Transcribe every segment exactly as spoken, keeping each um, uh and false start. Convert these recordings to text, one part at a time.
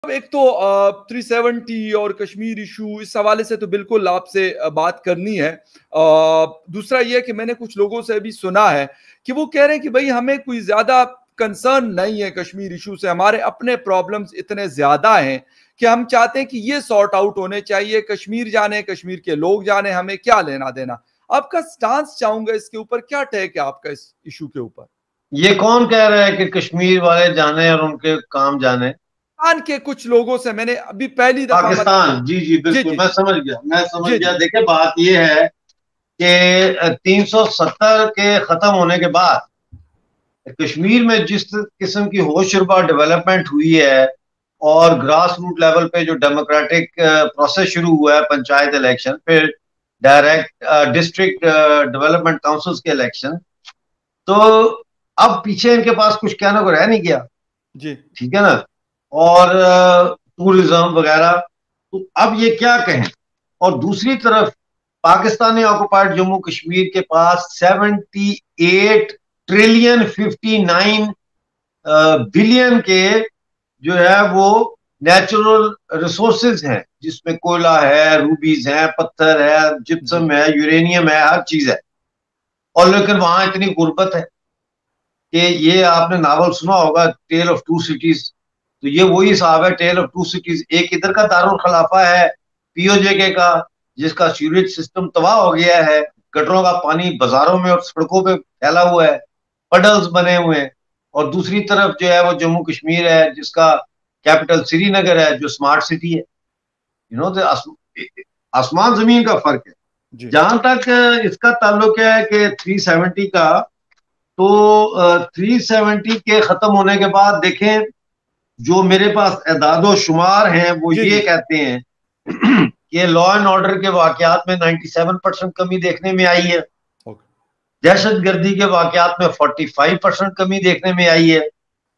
एक तो three seventy और कश्मीर इशू, इस हवाले से तो बिल्कुल आपसे बात करनी है। आ, दूसरा यह कि मैंने कुछ लोगों से भी सुना है कि वो कह रहे हैं कि भाई हमें कोई ज्यादा कंसर्न नहीं है कश्मीर इशू से, हमारे अपने प्रॉब्लम्स इतने ज्यादा हैं कि हम चाहते हैं कि ये सॉर्ट आउट होने चाहिए, कश्मीर जाने, कश्मीर के लोग जाने, हमें क्या लेना देना। आपका स्टांस चाहूंगा इसके ऊपर, क्या टेक है आपका इस इशू के ऊपर? ये कौन कह रहा है कि कश्मीर वाले जाने और उनके काम जाने? पाकिस्तान के कुछ लोगों से मैंने अभी पहली दफा मत... पाकिस्तान, जी जी जी बिल्कुल, जी मैं समझ गया, मैं समझ जी गया। जी देखिए, बात ये है कि तीन सौ सत्तर के खत्म होने के बाद कश्मीर में जिस किस्म की होशरुबा डेवलपमेंट हुई है और ग्रास रूट लेवल पे जो डेमोक्रेटिक प्रोसेस शुरू हुआ है, पंचायत इलेक्शन, फिर डायरेक्ट डिस्ट्रिक्ट डेवलपमेंट काउंसिल्स के इलेक्शन, तो अब पीछे इनके पास कुछ कहने को रह नहीं गया। जी ठीक है ना? और टूरिज्म वगैरह, तो अब ये क्या कहें। और दूसरी तरफ पाकिस्तानी ऑक्युपाइड जम्मू कश्मीर के पास seventy eight trillion fifty nine billion के जो है वो नेचुरल रिसोर्सेज हैं, जिसमें कोयला है, रूबीज हैं, पत्थर है, जी जिप्सम है, यूरेनियम है, हर चीज है। और लेकिन वहां इतनी गुर्बत है कि ये आपने नावल सुना होगा, टेल ऑफ टू सिटीज। तो ये वही हिसाब है, टेल ऑफ टू सिटीज। एक इधर का दारुल खलाफा है पीओजेके का, जिसका सीवरेज सिस्टम तबाह हो गया है, गटरों का पानी बाजारों में और सड़कों पे फैला हुआ है, पडल्स बने हुए हैं। और दूसरी तरफ जो है वो जम्मू कश्मीर है, जिसका कैपिटल श्रीनगर है, जो स्मार्ट सिटी है। यू नो, आसमान जमीन का फर्क है। जी जहां तक इसका ताल्लुक है कि थ्री सेवेंटी का, तो थ्री सेवेंटी के खत्म होने के बाद देखें, जो मेरे पास एदादो शुमार हैं वो जी ये जी कहते हैं कि लॉ एंड ऑर्डर के वाकयात में नाइन्टी सेवन परसेंट कमी देखने में आई है, ओके दहशत गर्दी के वाकयात में फोर्टी फाइव परसेंट कमी देखने में आई है,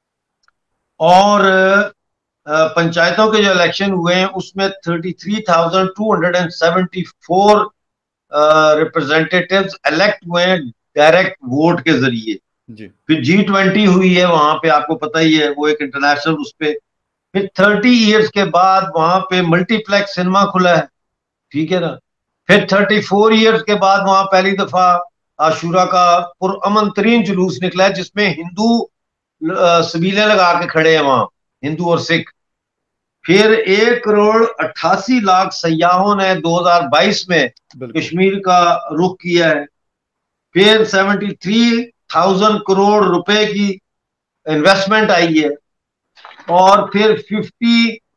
और पंचायतों के जो इलेक्शन हुए हैं उसमें thirty three thousand two hundred and seventy four representatives elect हुए हैं डायरेक्ट वोट के जरिए। जी फिर जी ट्वेंटी हुई है वहां पे, आपको पता ही है, वो एक इंटरनेशनल उस पे। फिर थर्टी इयर्स के बाद वहां पे मल्टीप्लेक्स सिनेमा खुला है। ठीक है ना? फिर थर्टी फोर ईयर्स के बाद वहां पहली दफा आशूरा का पुरअमन तरीन जुलूस निकला है, जिसमें हिंदू सबीलें लगा के खड़े हैं वहां, हिंदू और सिख। फिर एक करोड़ अट्ठासी लाख सयाहों ने दो हजार बाईस में बिल्कुल कश्मीर का रुख किया है। फिर सेवेंटी थ्री थाउजेंड करोड़ रुपए की इन्वेस्टमेंट आई है। और फिर फिफ्टी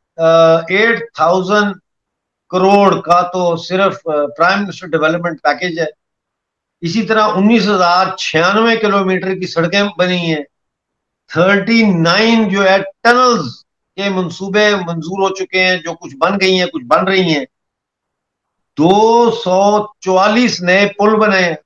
एट थाउजेंड करोड़ का तो सिर्फ प्राइम मिनिस्टर डेवलपमेंट पैकेज है। इसी तरह उन्नीस हजार छियानवे किलोमीटर की सड़कें बनी हैं। थर्टी नाइन जो है टनल्स के मंसूबे मंजूर हो चुके हैं, जो कुछ बन गई हैं, कुछ बन रही हैं। दो सौ चौवालीस नए पुल बने हैं।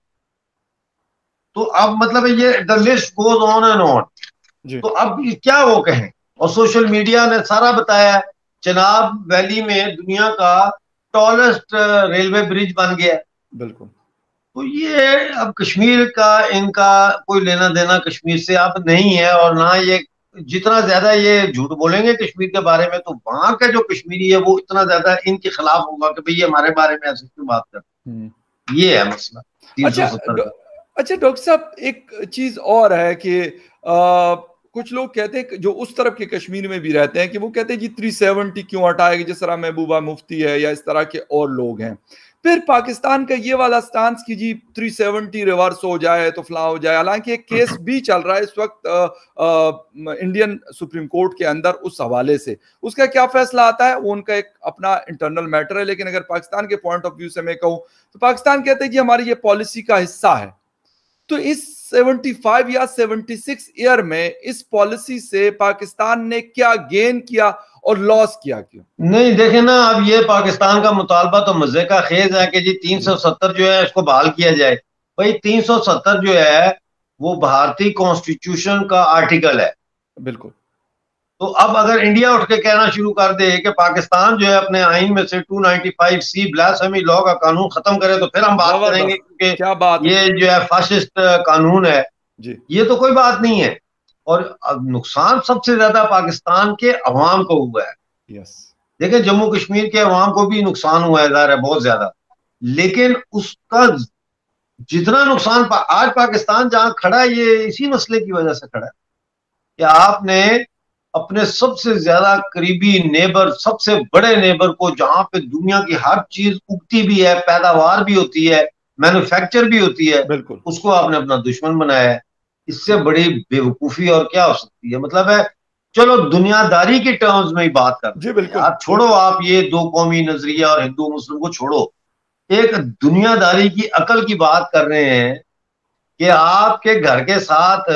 तो अब मतलब ये the list goes on and on. जी तो अब क्या वो कहें। और सोशल मीडिया ने सारा बताया। चिनाब वैली में दुनिया का टॉलेस्ट रेलवे ब्रिज बन गया। बिल्कुल तो ये अब कश्मीर का इनका कोई लेना देना कश्मीर से अब नहीं है। और ना ये, जितना ज्यादा ये झूठ बोलेंगे कश्मीर के बारे में, तो वहां का जो कश्मीरी है वो इतना ज्यादा इनके खिलाफ होगा कि भाई ये हमारे बारे में ऐसे क्यों बात करते हम्म। हैं। ये है मसला तीन सौ अच्छा सत्तर डॉ- का। अच्छा डॉक्टर साहब, एक चीज और है कि आ, कुछ लोग कहते हैं कि जो उस तरफ के कश्मीर में भी रहते हैं कि वो कहते हैं जी थ्री सेवेंटी क्यों हटाएगी, जिस तरह महबूबा मुफ्ती है या इस तरह के और लोग हैं। फिर पाकिस्तान का ये वाला स्टांस कि जी थ्री सेवेंटी रिवर्स हो जाए तो फला हो जाए। हालांकि एक केस भी चल रहा है इस वक्त आ, आ, इंडियन सुप्रीम कोर्ट के अंदर, उस हवाले से उसका क्या फैसला आता है वो उनका एक अपना इंटरनल मैटर है। लेकिन अगर पाकिस्तान के पॉइंट ऑफ व्यू से मैं कहूं तो पाकिस्तान कहते हैं जी हमारी ये पॉलिसी का हिस्सा है। तो इस सेवेंटी फाइव या सेवेंटी सिक्स ईयर में इस पॉलिसी से पाकिस्तान ने क्या गेन किया और लॉस किया क्यों? नहीं, देखे ना, अब ये पाकिस्तान का मुतालबा तो मजे का खेज है कि जी तीन सौ सत्तर जो है इसको बहाल किया जाए। भाई तीन सौ सत्तर जो है वो भारतीय कॉन्स्टिट्यूशन का आर्टिकल है। बिल्कुल। तो अब अगर इंडिया उठ के कहना शुरू कर दे कि पाकिस्तान जो है अपने आइन में से two ninety five C blasphemy law का कानून खत्म करे, तो फिर हम बात करेंगे, जबरदस्त, क्या बात क्योंकि है। ये जो है फाशिस्ट कानून है। जी ये तो कोई बात नहीं है। और अब नुकसान सबसे ज्यादा पाकिस्तान के अवाम को हुआ है। यस। देखिए जम्मू कश्मीर के अवाम को भी नुकसान हुआ है, ज़ाहिर है बहुत ज्यादा, लेकिन उसका जितना नुकसान पा, आज पाकिस्तान जहां खड़ा है ये इसी मसले की वजह से खड़ा है कि आपने अपने सबसे ज्यादा करीबी नेबर, सबसे बड़े नेबर को, जहां पे दुनिया की हर चीज उगती भी है, पैदावार भी होती है, मैन्युफैक्चर भी होती है, बिल्कुल। उसको आपने अपना दुश्मन बनाया है। इससे बड़ी बेवकूफी और क्या हो सकती है? मतलब है, चलो दुनियादारी के टर्म्स में ही बात कर जी रहे हैं बिल्कुल। यार, छोड़ो आप ये दो कौमी नजरिया और हिंदू मुस्लिम को छोड़ो, एक दुनियादारी की अकल की बात कर रहे हैं कि आपके घर के साथ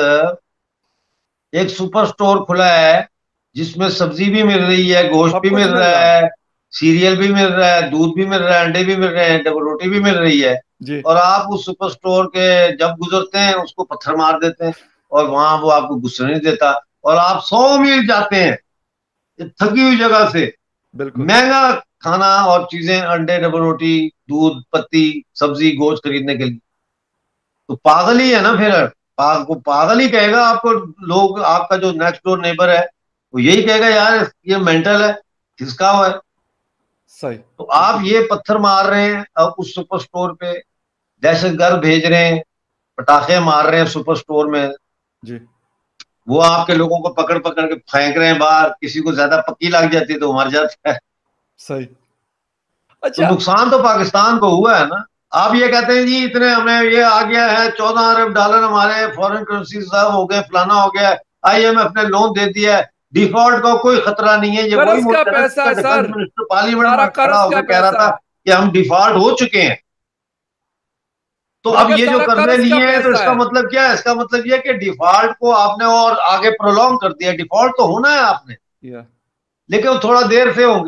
एक सुपर स्टोर खुला है जिसमें सब्जी भी मिल रही है, गोश्त सब भी कुछ मिल मिल रहा रहा है। है, सीरियल भी मिल रहा है, दूध भी मिल रहा है, अंडे भी मिल रहे हैं, डबल रोटी भी मिल रही है, जी। और आप उस सुपर स्टोर के जब गुजरते हैं उसको पत्थर मार देते हैं और वहां वो आपको गुस्सा नहीं देता, और आप सौ मील जाते हैं थकी हुई जगह से बिल्कुल। महंगा खाना और चीजें, अंडे, डबल रोटी, दूध, पत्ती, सब्जी, गोश्त खरीदने के लिए। तो पागल ही है ना फिर, पाग, को पागल ही कहेगा आपको लोग। आपका जो नेक्स्ट डोर नेबर है वो यही कहेगा यार ये मेंटल है, खिसका हुआ है। सही। तो आप ये पत्थर मार रहे हैं अब उस सुपर स्टोर पे, दहशतगर्द भेज रहे हैं, पटाखे मार रहे हैं सुपर स्टोर में, जी। वो आपके लोगों को पकड़ पकड़ के फेंक रहे हैं बाहर, किसी को ज्यादा पक्की लग जाती है तो मर जाता है। सही। तो अच्छा। नुकसान तो पाकिस्तान को हुआ है ना। आप ये कहते हैं जी इतने हमें ये आ गया है, चौदह अरब डॉलर हमारे फॉरेन करेंसी रिजर्व हो गए, फलाना हो गया, आईएमएफ ने लोन दे दिया है, डिफॉल्ट का कोई खतरा नहीं है। ये वही कर्ज का मुल्क है ना पैसा जिसका है डिफेंस सर, मिनिस्टर पार्लियामेंट सारा में खड़ा कर्ज का होकर कह रहा पैसा था है। कि हम डिफॉल्ट हो चुके हैं। तो मैंने अब कहा ये जो सारा कर्जे कर्ज का लिए हैं तो पैसा इसका है। मतलब क्या है? इसका मतलब ये है कि डिफॉल्ट को आपने और आगे प्रोलॉन्ग कर दिया। डिफॉल्ट तो होना है आपने, या लेकिन वो थोड़ा देर से होंगे।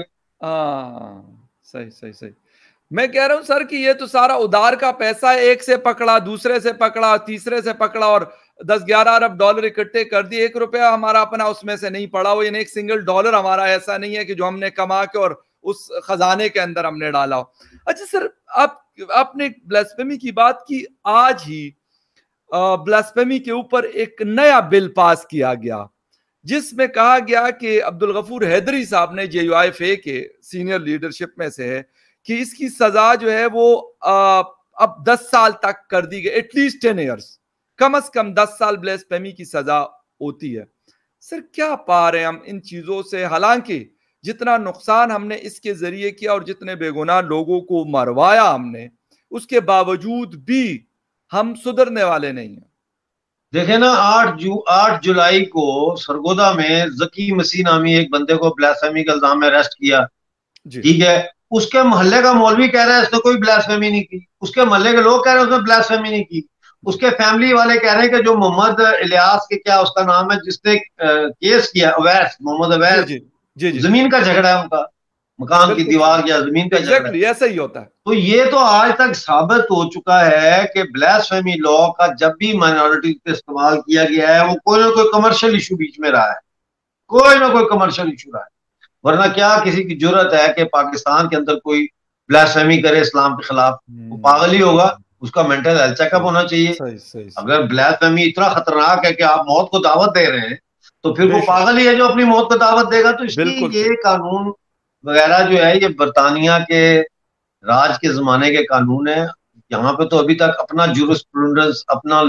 हाँ, सही सही सही। मैं कह रहा हूं सर कि ये तो सारा उधार का पैसा है, एक से पकड़ा, दूसरे से पकड़ा, तीसरे से पकड़ा, और दस ग्यारह अरब डॉलर इकट्ठे कर दिए। एक रुपया हमारा अपना उसमें से नहीं पड़ा हो, यानी एक सिंगल डॉलर हमारा ऐसा नहीं है कि जो हमने कमा के और उस खजाने के अंदर हमने डाला हो। अच्छा सर, आप आपने ब्लास्फेमी की बात की। आज ही ब्लास्फेमी के ऊपर एक नया बिल पास किया गया जिसमें कहा गया कि अब्दुल गफूर हैदरी साहब ने, जे यू आई एफ ए के सीनियर लीडरशिप में से है, कि इसकी सजा जो है वो आ, अब दस साल तक कर दी गई, एटलीस्ट टेन ईयर्स, कम से कम दस साल ब्लास्फेमी की सजा होती है। सर क्या पा रहे हैं हम इन चीजों से? हालांकि जितना नुकसान हमने इसके जरिए किया और जितने बेगुनाह लोगों को मरवाया हमने, उसके बावजूद भी हम सुधरने वाले नहीं हैं। देखे ना, आठ जू आठ जुलाई को सरगोदा में जकी मसीह नामी एक बंदे को ब्लास्फेमी के इल्जाम में अरेस्ट किया, जी ठीक है। उसके मोहल्ले का मौलवी कह रहा है इसने कोई ब्लास्फेमी नहीं की, उसके मोहल्ले के लोग कह रहे हैं उसने ब्लास्फेमी नहीं की, उसके फैमिली वाले कह रहे हैं कि जो मोहम्मद इलियास के, क्या उसका नाम है, जिसने केस किया, अवैस, मोहम्मद जी अवैस, जी जी जी। जमीन का झगड़ा है उनका, मकान की बिल्कुल दीवार सही। या जमीन का झगड़ा है। एग्जैक्टली ऐसा ही होता है। तो ये तो आज तक साबित हो चुका है कि ब्लास्फेमी लॉ का जब भी माइनॉरिटी पे इस्तेमाल किया गया है वो कोई ना कोई कमर्शियल इशू बीच में रहा है, कोई ना कोई कमर्शियल इशू रहा है। वरना क्या किसी की जरूरत है कि पाकिस्तान के अंदर कोई ब्लास्फेमी करे इस्लाम के खिलाफ? वो पागल ही होगा, उसका मेंटल हेल्थ चेकअप होना चाहिए। सही सही सही। अगर ब्लास्फेमी इतना खतरनाक है कि आप मौत को दावत दे रहे हैं तो फिर वो बेशक। पागल ही है जो अपनी मौत को दावत देगा। तो बिल्कुल इसलिए सही। ये कानून वगैरह जो है ये बरतानिया के राज के जमाने के कानून है। यहाँ पे तो अभी तक अपना जूरिस्प्रूडेंस, अपना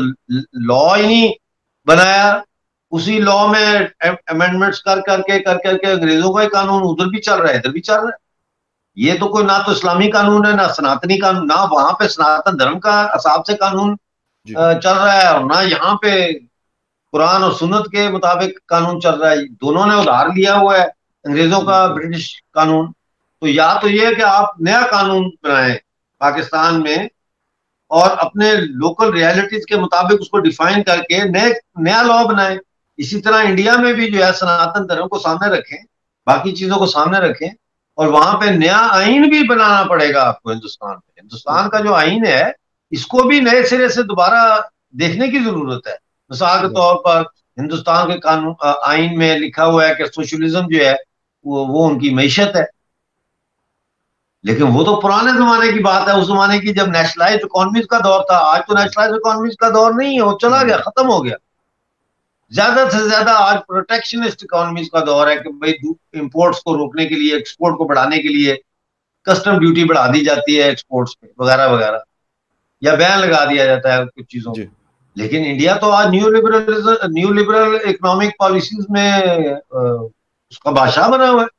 लॉ ही नहीं बनाया। उसी लॉ में अमेंडमेंट्स कर करके कर करके अंग्रेजों का ही कानून उधर भी चल रहा है, इधर भी चल रहा है। ये तो कोई ना तो इस्लामी कानून है, ना सनातनी कानून, ना वहां पे सनातन धर्म का हिसाब से कानून चल रहा है, और ना यहाँ पे कुरान और सुन्नत के मुताबिक कानून चल रहा है। दोनों ने उधार लिया हुआ है अंग्रेजों का ब्रिटिश कानून। तो या तो ये है कि आप नया कानून बनाएं पाकिस्तान में और अपने लोकल रियलिटीज के मुताबिक उसको डिफाइन करके नए नया लॉ बनाएं। इसी तरह इंडिया में भी जो है सनातन धर्म को सामने रखें, बाकी चीजों को सामने रखें, और वहां पे नया आइन भी बनाना पड़ेगा आपको। हिंदुस्तान में हिंदुस्तान का जो आइन है इसको भी नए सिरे से दोबारा देखने की जरूरत है। मिसाल के तौर पर हिंदुस्तान के कानून आइन में लिखा हुआ है कि सोशलिज्म जो है वो वो उनकी मैशत है, लेकिन वो तो पुराने जमाने की बात है, उस जमाने की जब नेशनलाइज्ड इकोनॉमीज का दौर था। आज तो नेशनलाइज्ड इकोनॉमीज का दौर नहीं है, वो चला गया, खत्म हो गया। ज्यादा से ज्यादा आज प्रोटेक्शनिस्ट इकोनॉमीज का दौर है कि भाई इंपोर्ट्स को रोकने के लिए, एक्सपोर्ट को बढ़ाने के लिए कस्टम ड्यूटी बढ़ा दी जाती है एक्सपोर्ट्स पे वगैरह वगैरह, या बैन लगा दिया जाता है कुछ चीजों में। लेकिन इंडिया तो आज new liberal new liberal economic policies में उसका बादशाह बना हुआ है।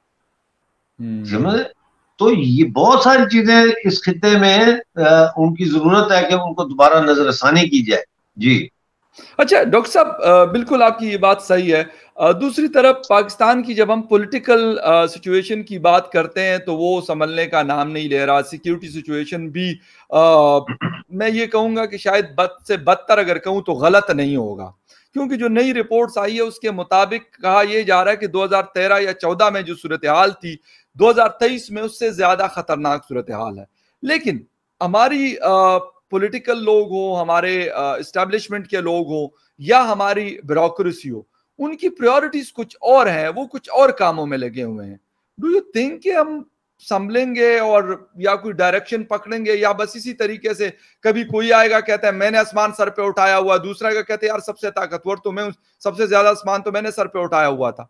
समझे? तो ये बहुत सारी चीजें इस खित्ते में आ, उनकी जरूरत है कि उनको दोबारा नजरसानी की जाए। जी अच्छा डॉक्टर साहब, बिल्कुल आपकी ये बात सही है। दूसरी तरफ पाकिस्तान की जब हम पॉलिटिकल सिचुएशन की बात करते हैं तो वो संभलने का नाम नहीं ले रहा। सिक्योरिटी सिचुएशन भी आ, मैं ये कहूंगा कि शायद बद से बदतर अगर कहूं तो गलत नहीं होगा, क्योंकि जो नई रिपोर्ट्स आई है उसके मुताबिक कहा यह जा रहा है कि दो हज़ार तेरह या चौदह में जो सूरत हाल थी दो हज़ार तेईस में उससे ज्यादा खतरनाक सूरत हाल है। लेकिन हमारी पॉलिटिकल लोग हो, हमारे एस्टेब्लिशमेंट के लोग हो या हमारी ब्यूरोक्रेसी हो, उनकी प्रायोरिटीज कुछ और हैं, वो कुछ और कामों में लगे हुए हैं। डू यू थिंक कि हम संभलेंगे और या कोई डायरेक्शन पकड़ेंगे, या बस इसी तरीके से कभी कोई आएगा कहता है मैंने आसमान सर पे उठाया हुआ, दूसरा का कहते हैं यार सबसे ताकतवर तो मैं, सबसे ज्यादा आसमान तो मैंने सर पे उठाया हुआ था।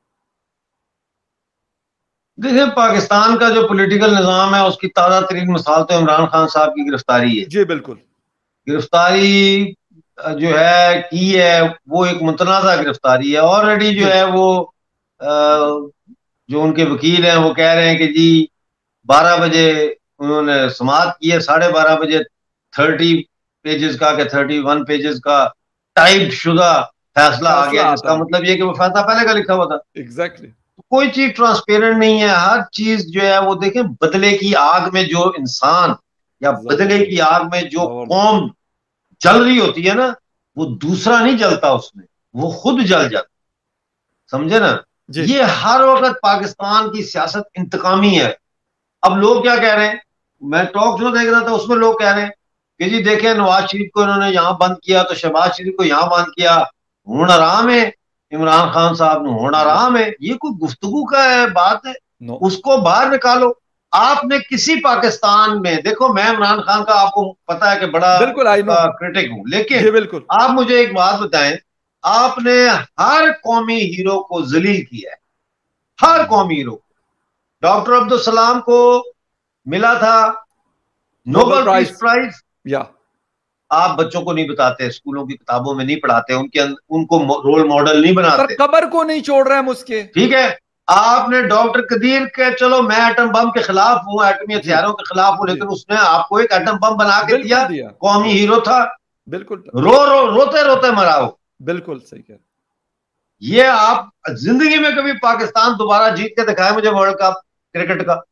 देखिए, पाकिस्तान का जो पॉलिटिकल निजाम है उसकी ताजा तरीन मिसाल तो इमरान खान साहब की गिरफ्तारी है। जी बिल्कुल। गिरफ्तारी जो है की है वो एक मुतनाज़ा गिरफ्तारी है। ऑलरेडी जो है वो जो उनके वकील हैं वो कह रहे हैं कि जी बारह बजे उन्होंने समाप्त की है, साढ़े बारह बजे थर्टी पेजेस का के थर्टी वन पेजेस का टाइप शुदा फैसला आ गया, जिसका मतलब ये कि वो फैसला पहले का लिखा हुआ था। Exactly exactly. कोई चीज ट्रांसपेरेंट नहीं है। हर चीज जो है वो देखें, बदले की आग में जो इंसान या बदले की आग में जो कौम जल रही होती है ना, वो दूसरा नहीं जलता उसमें, वो खुद जल जाता। समझे ना? ये हर वक्त पाकिस्तान की सियासत इंतकामी है। अब लोग क्या कह रहे हैं, मैं टॉक शो देख रहा था उसमें लोग कह रहे हैं कि जी देखें नवाज शरीफ को इन्होंने यहां बंद किया तो शहबाज शरीफ को यहां बंद किया, हूं आराम है, इमरान खान साहब ने होना आराम है। ये कोई गुफ्तगू का है बात है? no. उसको बाहर निकालो। आपने किसी पाकिस्तान में, देखो मैं इमरान खान का आपको पता है कि बड़ा क्रिटिक हूं, लेकिन बिल्कुल आप मुझे एक बात बताएं, आपने हर कौमी हीरो को जलील किया है, हर कौमी हीरो को। डॉक्टर अब्दुल सलाम को मिला था नोबेल पीस प्राइज, या आप बच्चों को नहीं बताते, स्कूलों की किताबों में नहीं पढ़ाते, उनके उनको रोल मॉडल नहीं बनाते, कबर को नहीं छोड़ रहे हम उसके। ठीक है, आपने डॉक्टर कदीर के, चलो मैं एटम बम के खिलाफ हूँ, एटमी हथियारों के खिलाफ हूँ, लेकिन उसने आपको एक एटम बम बना के दिया, दिया। कौमी हीरो था, बिल्कुल रो रो रोते रोते मरा हो। बिल्कुल सही कह। ये आप जिंदगी में कभी पाकिस्तान दोबारा जीत के दिखाए मुझे वर्ल्ड कप क्रिकेट का।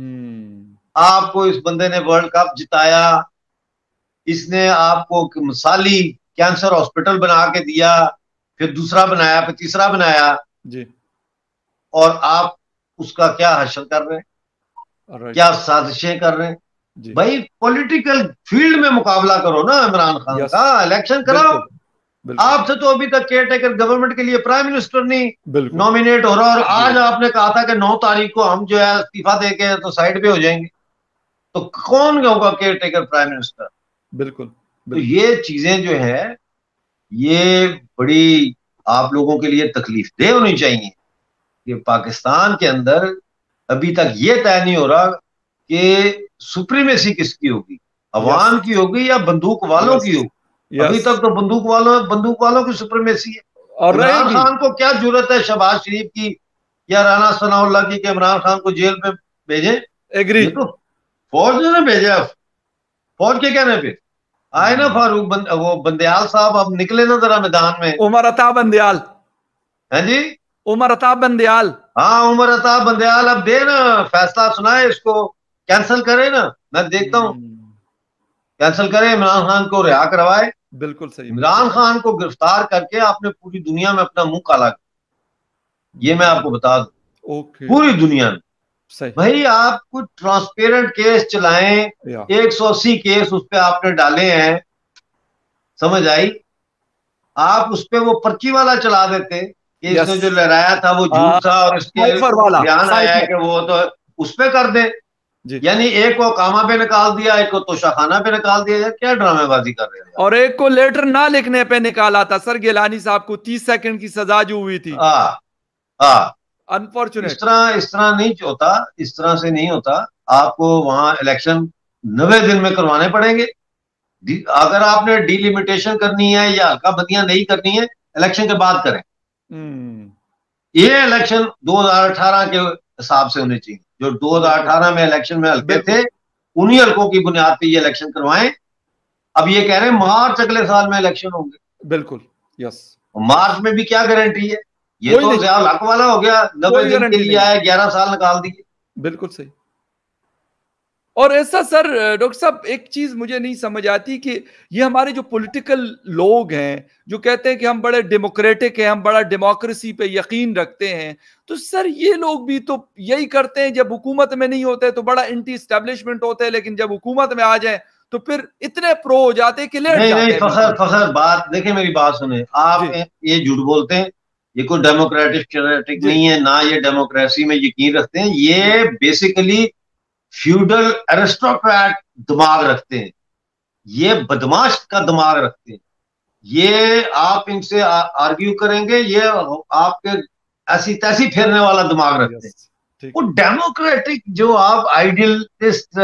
आपको इस बंदे ने वर्ल्ड कप जिताया, इसने आपको मिसाली कैंसर हॉस्पिटल बना के दिया, फिर दूसरा बनाया, फिर तीसरा बनाया जी, और आप उसका क्या हासिल कर रहे हैं, क्या साजिशें कर रहे हैं? भाई पॉलिटिकल फील्ड में मुकाबला करो ना इमरान खान का, इलेक्शन कराओ। आपसे तो अभी तक केयर टेकर गवर्नमेंट के लिए प्राइम मिनिस्टर नहीं नॉमिनेट हो रहा, और आज आपने कहा था कि नौ तारीख को हम जो है इस्तीफा देके तो साइड पे हो जाएंगे, तो कौन होगा केयर टेकर प्राइम मिनिस्टर? बिल्कुल, बिल्कुल। तो ये चीजें जो है ये बड़ी आप लोगों के लिए तकलीफ दे होनी चाहिए कि पाकिस्तान के अंदर अभी तक ये तय नहीं हो रहा कि सुप्रीमेसी किसकी होगी, अवाम की होगी या बंदूक वालों की होगी। अभी तक तो बंदूक वालों बंदूक वालों की सुप्रीमेसी है। और इमरान खान को क्या जरूरत है शहबाज शरीफ की या राना सनाउल्लाह की कि इमरान खान को जेल में भेजें? एग्री, तो फौज ने भेजा, फौज के कहने पे आए ना फारूक बंद, वो बंदयाल साहब अब निकले ना जरा मैदान में। उमर अता बंदयाल, है जी, उमर अता बंदयाल, हाँ उमर अता बंदयाल, अब दे ना फैसला सुनाए, इसको कैंसिल करे ना, मैं देखता हूँ कैंसिल करे, इमरान खान को रिहा करवाए। बिल्कुल सही। इमरान खान को गिरफ्तार करके आपने पूरी दुनिया में अपना मुंह काला किया, ये मैं आपको बता दूं। ओके। पूरी दुनिया में सही। भाई आप कुछ ट्रांसपेरेंट केस चलाएं, एक सौ अस्सी केस उस पर आपने डाले हैं, समझ आई? आप उस पर वो पर्ची वाला चला देते कि इसने जो लहराया था वो झूठ था और इसके बयान आया है कि वो, तो उस पर कर दे। यानी एक को कामा पे निकाल दिया, एक को तोशाखाना पे निकाल दिया। यार क्या ड्रामेबाजी कर रहे हैं। और एक को लेटर ना लिखने पे निकाला था सर, गिलानी साहब को तीस सेकंड की सजा जो हुई थी। अनफॉर्चुनेट। इस तरह इस तरह नहीं होता, इस तरह से नहीं होता। आपको वहां इलेक्शन नब्बे दिन में करवाने पड़ेंगे। अगर आपने डिलिमिटेशन करनी है या हल्का बंदियां नहीं करनी है, इलेक्शन के बाद करें। ये इलेक्शन दो हज़ार अठारह के हिसाब से होने चाहिए। जो दो हज़ार अठारह में इलेक्शन में हल्के थे, उन्हीं हल्कों की बुनियाद पे ये इलेक्शन करवाएं। अब ये कह रहे हैं मार्च अगले साल में इलेक्शन होंगे। बिल्कुल, यस। मार्च में भी क्या गारंटी है? ये तो ज्यादा हक वाला हो गया, नब्बे दिन के लिए आए, ग्यारह साल निकाल दिए। बिल्कुल सही। और ऐसा सर डॉक्टर साहब एक चीज मुझे नहीं समझ आती कि ये हमारे जो पॉलिटिकल लोग हैं जो कहते हैं कि हम बड़े डेमोक्रेटिक हैं, हम बड़ा डेमोक्रेसी पे यकीन रखते हैं, तो सर ये लोग भी तो यही करते हैं। जब हुकूमत में नहीं होते तो बड़ा एंटी एस्टेब्लिशमेंट होते हैं, लेकिन जब हुकूमत में आ जाए तो फिर इतने प्रो हो जाते हैं कि लेट नहीं जाते नहीं फखर फखर बात देखें, मेरी बात सुने। आप ये झूठ बोलते हैं, ये कोई डेमोक्रेटिक नहीं है, ना ये डेमोक्रेसी में यकीन रखते हैं। ये बेसिकली फ्यूडल एरिस्टोक्रेट दिमाग रखते हैं, ये बदमाश का दिमाग रखते हैं। ये आप इनसे आर्ग्यू करेंगे, ये आपके ऐसी तैसी फेरने वाला दिमाग रखते हैं। वो डेमोक्रेटिक जो आप आइडियलिस्ट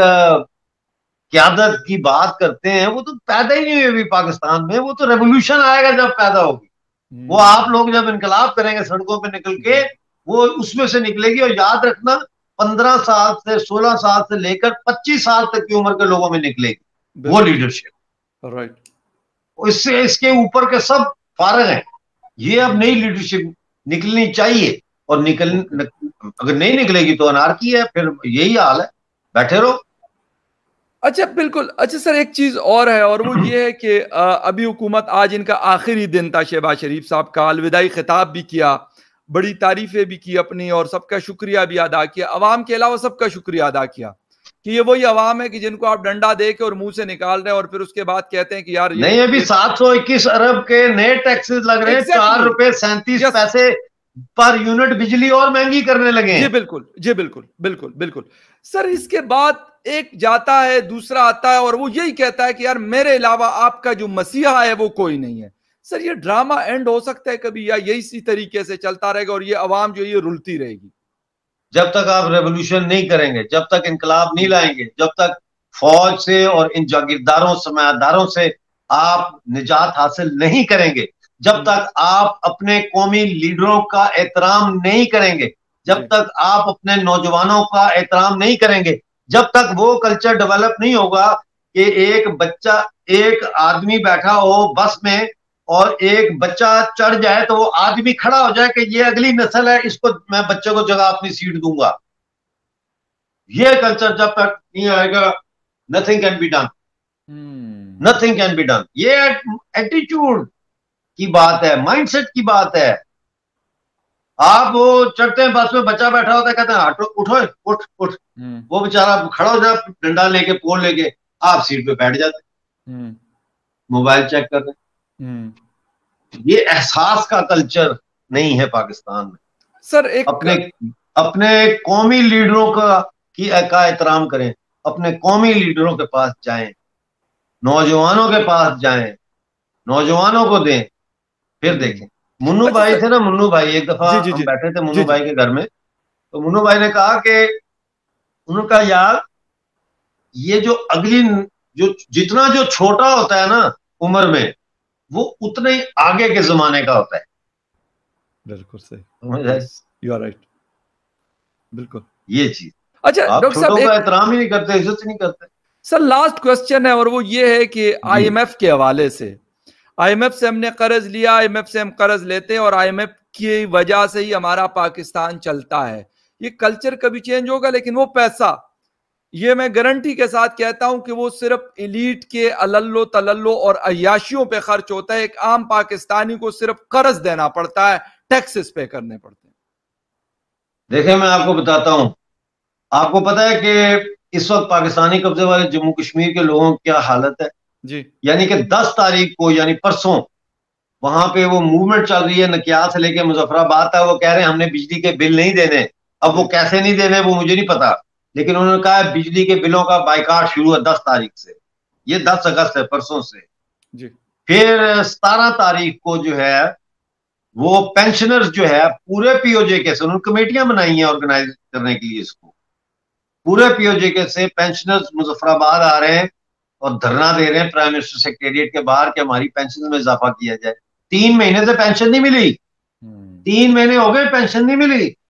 क़यादत की बात करते हैं, वो तो पैदा ही नहीं हुई अभी पाकिस्तान में। वो तो रेवोल्यूशन आएगा जब पैदा होगी। वो आप लोग जब इनकलाब करेंगे सड़कों पे निकल के, वो उसमें से निकलेगी। और याद रखना, पंद्रह साल से सोलह साल से लेकर पच्चीस साल तक की उम्र के लोगों में निकलेगी वो लीडरशिप। राइट। इससे इसके ऊपर के सब फारग हैं। ये अब नई लीडरशिप निकलनी चाहिए, और निकल अगर नहीं निकलेगी तो अनारकी है, फिर यही हाल है, बैठे रहो। अच्छा बिल्कुल। अच्छा सर एक चीज और है, और वो ये है कि अभी हुकूमत, आज इनका आखिरी दिन था, शहबाज शरीफ साहब का अलविदाई खिताब भी किया, बड़ी तारीफें भी की अपनी, और सबका शुक्रिया भी अदा किया, अवाम के अलावा सबका शुक्रिया अदा किया कि ये वही अवाम है कि जिनको आप डंडा दे के और मुंह से निकाल रहे हैं, और फिर उसके बाद कहते हैं कि यार नहीं, अभी सात सौ इक्कीस अरब के नए टैक्सेस लग रहे हैं, चार रुपए सैंतीस पैसे पर यूनिट बिजली और महंगी करने लगे हैं। जी बिल्कुल, जी बिल्कुल बिल्कुल बिल्कुल सर। इसके बाद एक जाता है, दूसरा आता है, और वो यही कहता है कि यार मेरे अलावा आपका जो मसीहा है वो कोई नहीं है। सर ये ड्रामा एंड हो सकता है कभी, या यही इसी तरीके से चलता रहेगा और ये अवाम जो ये रुलती रहेगी? जब तक आप रेवोल्यूशन नहीं करेंगे, जब तक इनकलाब नहीं लाएंगे, जब तक फौज से और इन जागीरदारों समाजदारों से आप निजात हासिल नहीं करेंगे, जब तक आप अपने कौमी लीडरों का एहतराम नहीं करेंगे, जब तक आप अपने नौजवानों का एहतराम नहीं करेंगे, जब तक वो कल्चर डेवलप नहीं होगा कि एक बच्चा, एक आदमी बैठा हो बस में और एक बच्चा चढ़ जाए तो वो आदमी खड़ा हो जाए कि ये अगली नस्ल है, इसको मैं बच्चे को जगह अपनी सीट दूंगा। ये कल्चर जब तक नहीं आएगा, nothing can be done, nothing can be done. ये एटीट्यूड की बात है, माइंडसेट की बात है। आप वो चढ़ते हैं बस में, बच्चा बैठा होता है, कहते हैं हटो, उठो, उठ उठ, वो बेचारा खड़ा हो जाए डंडा लेके, पोल लेके, आप सीट पे बैठ जाते, मोबाइल चेक कर रहे। ये एहसास का कल्चर नहीं है पाकिस्तान में। सर एक अपने अपने कौमी लीडरों का की का एहतराम करें, अपने कौमी लीडरों के पास जाएं, नौजवानों के पास जाएं, नौजवानों को दें, फिर देखें। मुन्नू अच्छा, भाई थे ना, मुन्नू भाई, एक दफा जी, जी, हम बैठे थे मुन्नू भाई के घर में, तो मुन्नू भाई ने कहा कि उन्होंने कहा यार ये जो अगली जो जितना जो छोटा होता है ना उम्र में, वो उतना ही आगे के जमाने का होता है। बिल्कुल सही, यू आर राइट, बिल्कुल ये चीज। अच्छा डॉक्टर साहब का एहतराम ही नहीं करते, इज्जत नहीं करते। सर लास्ट क्वेश्चन है, और वो ये है कि आईएमएफ के हवाले से, आईएमएफ से हमने कर्ज लिया, आईएमएफ से हम कर्ज लेते हैं, और आईएमएफ की वजह से ही हमारा पाकिस्तान चलता है। ये कल्चर कभी चेंज होगा, लेकिन वो पैसा, ये मैं गारंटी के साथ कहता हूं कि वो सिर्फ एलीट के अलल्लो तलल्लो और अय्याशियों पे खर्च होता है। एक आम पाकिस्तानी को सिर्फ कर्ज देना पड़ता है, टैक्सेस पे करने पड़ते हैं। देखिए मैं आपको बताता हूं, आपको पता है कि इस वक्त पाकिस्तानी कब्जे वाले जम्मू कश्मीर के लोगों की क्या हालत है जी। यानी कि दस तारीख को, यानी परसों, वहां पे वो मूवमेंट चल रही है, नकियाल से लेके मुजफ्फराबाद तक। वो कह रहे हैं हमने बिजली के बिल नहीं देने। अब वो कैसे नहीं देने वो मुझे नहीं पता, लेकिन उन्होंने कहा है बिजली के बिलों का बाइकाट शुरू है दस तारीख से। ये दस अगस्त है, परसों से। जी। फिर सतारह तारीख को जो है वो पेंशनर्स जो है पूरे पीओजे के से, उन्होंने कमेटियां बनाई हैं ऑर्गेनाइज करने के लिए इसको, पूरे पीओजे के से पेंशनर्स मुजफ्फराबाद आ रहे हैं और धरना दे रहे हैं प्राइम मिनिस्टर सेक्रेटरिएट के बाहर कि हमारी पेंशन में इजाफा किया जाए। तीन महीने से पेंशन नहीं मिली, तीन महीने हो गए पेंशन नहीं मिली।